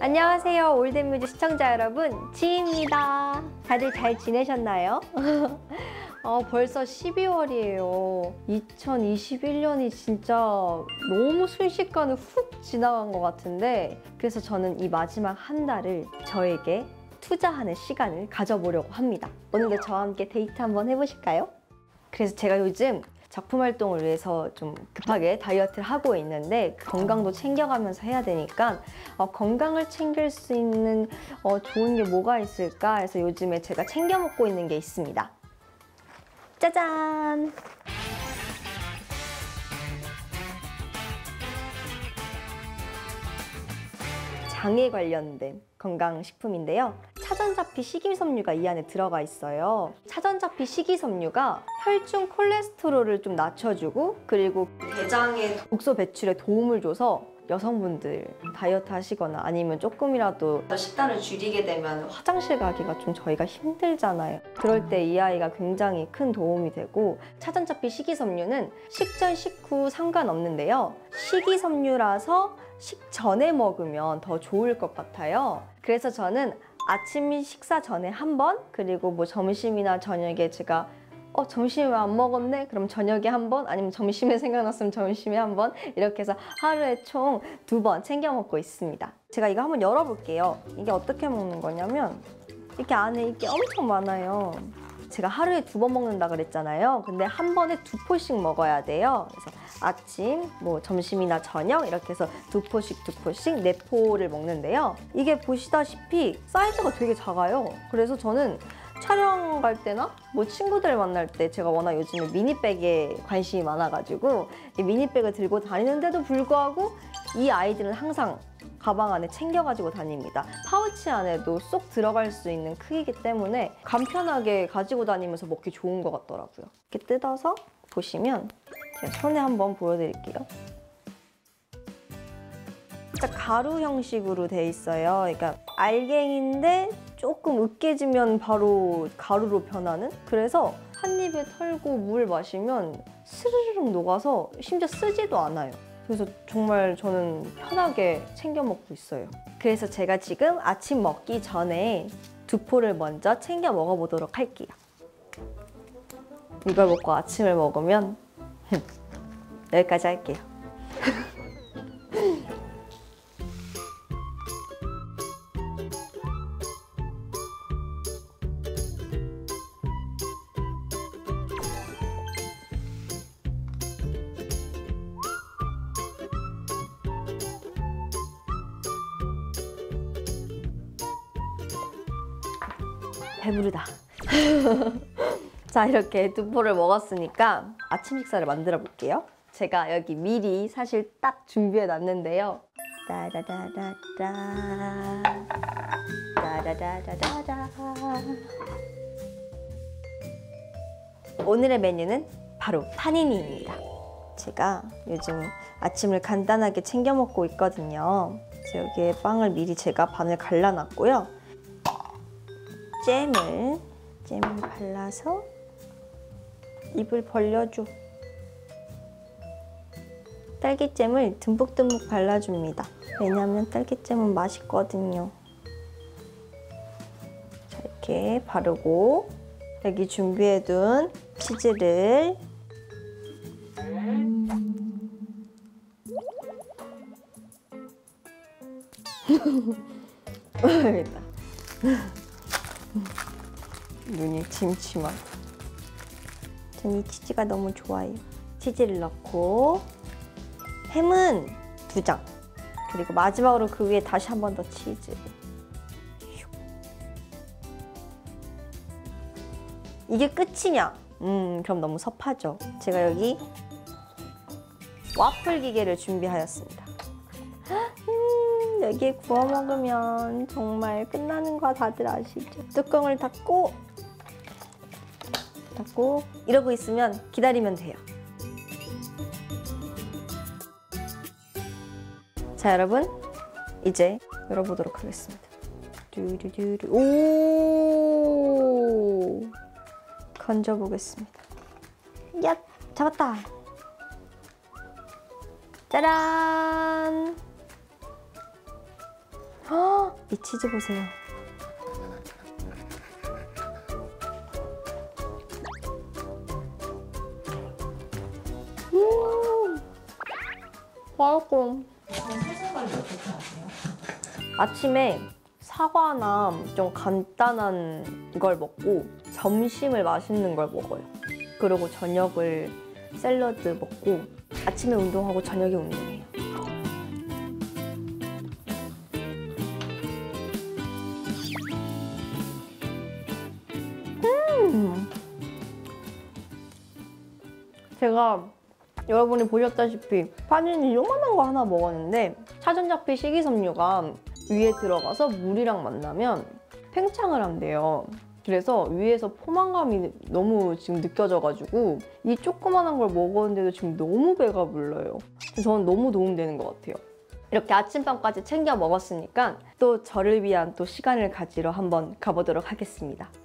안녕하세요. 올댓뮤직 시청자 여러분, 지희입니다. 다들 잘 지내셨나요? 벌써 12월이에요. 2021년이 진짜 너무 순식간에 훅 지나간 것 같은데, 그래서 저는 이 마지막 한 달을 저에게 투자하는 시간을 가져보려고 합니다. 오늘도 저와 함께 데이트 한번 해보실까요? 그래서 제가 요즘 작품 활동을 위해서 좀 급하게 다이어트를 하고 있는데 건강도 챙겨가면서 해야 되니까 건강을 챙길 수 있는 좋은 게 뭐가 있을까 해서 요즘에 제가 챙겨 먹고 있는 게 있습니다. 짜잔! 장에 관련된 건강식품인데요. 차전자피 식이섬유가 이 안에 들어가 있어요. 차전자피 식이섬유가 혈중 콜레스테롤을 좀 낮춰주고, 그리고 대장의 독소 배출에 도움을 줘서 여성분들 다이어트 하시거나 아니면 조금이라도 식단을 줄이게 되면 화장실 가기가 좀 저희가 힘들잖아요. 그럴 때 이 아이가 굉장히 큰 도움이 되고, 차전자피 식이섬유는 식전 식후 상관없는데요. 식이섬유라서 식전에 먹으면 더 좋을 것 같아요. 그래서 저는 아침 식사 전에 한 번, 그리고 뭐 점심이나 저녁에 제가 점심에 안 먹었네? 그럼 저녁에 한 번, 아니면 점심에 생각났으면 점심에 한 번, 이렇게 해서 하루에 총 2번 챙겨 먹고 있습니다. 제가 이거 한번 열어볼게요. 이게 어떻게 먹는 거냐면 이렇게 안에 이게 엄청 많아요. 제가 하루에 2번 먹는다 그랬잖아요. 근데 한 번에 2포씩 먹어야 돼요. 그래서 아침, 뭐 점심이나 저녁 이렇게 해서 2포씩 4포를 먹는데요. 이게 보시다시피 사이즈가 되게 작아요. 그래서 저는 촬영 갈 때나 뭐 친구들 만날 때, 제가 워낙 요즘에 미니백에 관심이 많아가지고 이 미니백을 들고 다니는데도 불구하고 이 아이들은 항상 가방 안에 챙겨가지고 다닙니다. 파우치 안에도 쏙 들어갈 수 있는 크기이기 때문에 간편하게 가지고 다니면서 먹기 좋은 것 같더라고요. 이렇게 뜯어서 보시면 제가 손에 한번 보여드릴게요. 진짜 가루 형식으로 돼 있어요. 그러니까 알갱이인데 조금 으깨지면 바로 가루로 변하는? 그래서 한 입에 털고 물 마시면 스르륵 녹아서 심지어 쓰지도 않아요. 그래서 정말 저는 편하게 챙겨 먹고 있어요. 그래서 제가 지금 아침 먹기 전에 2포를 먼저 챙겨 먹어보도록 할게요. 이걸 먹고 아침을 먹으면 여기까지 할게요. 배부르다. 자, 이렇게 2포를 먹었으니까 아침 식사를 만들어 볼게요. 제가 여기 미리 사실 딱 준비해 놨는데요. 따다다다다, 따다다다다. 오늘의 메뉴는 바로 파니니입니다. 제가 요즘 아침을 간단하게 챙겨 먹고 있거든요. 그래서 여기에 빵을 미리 제가 반을 갈라놨고요. 잼을 발라서 입을 벌려줘. 딸기잼을 듬뿍듬뿍 발라줍니다. 왜냐면 딸기잼은 맛있거든요. 자, 이렇게 바르고 여기 준비해둔 치즈를 여기다. 눈이 침침한. 전 이 치즈가 너무 좋아요. 치즈를 넣고 햄은 2장, 그리고 마지막으로 그 위에 다시 한 번 더 치즈. 이게 끝이냐? 그럼 너무 섭하죠. 제가 여기 와플 기계를 준비하였습니다. 여기에 구워 먹으면 정말 끝나는 거 다들 아시죠? 뚜껑을 닫고 이러고 있으면 기다리면 돼요. 자, 여러분, 이제 열어보도록 하겠습니다. 두두두두. 오! 건져보겠습니다. 야! 잡았다! 짜란! 이 치즈 보세요. 맛있고. 세상 관리 어떻게 하세요? 아침에 사과나 좀 간단한 걸 먹고 점심을 맛있는 걸 먹어요. 그리고 저녁을 샐러드 먹고 아침에 운동하고 저녁에 운동해요. 제가 여러분이 보셨다시피 파진이 요만한 거 하나 먹었는데 차전자피 식이섬유가 위에 들어가서 물이랑 만나면 팽창을 한대요. 그래서 위에서 포만감이 너무 지금 느껴져가지고 이 조그만한 걸 먹었는데도 지금 너무 배가 불러요. 저는 너무 도움되는 것 같아요. 이렇게 아침밥까지 챙겨 먹었으니까 또 저를 위한 또 시간을 가지러 한번 가보도록 하겠습니다.